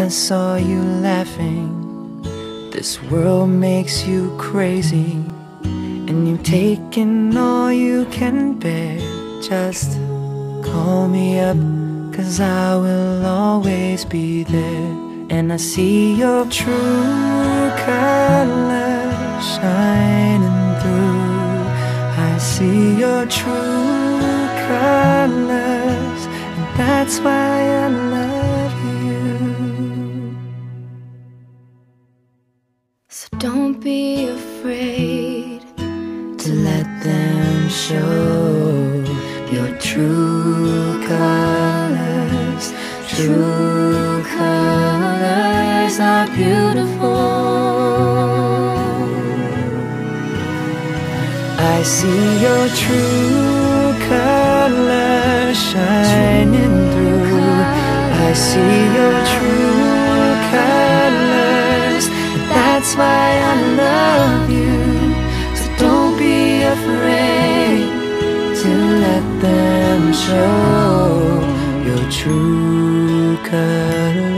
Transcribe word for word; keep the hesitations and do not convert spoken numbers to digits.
I saw you laughing. This world makes you crazy, and you've taken all you can bear. Just call me up, 'cause I will always be there. And I see your true colors shining through. I see your true colors, and that's why I love you. So don't be afraid to let them show your true colors. True colors are beautiful. I see your true colors shining through. I see your true colors, that's why I love you. So don't be afraid to let them show your true colors.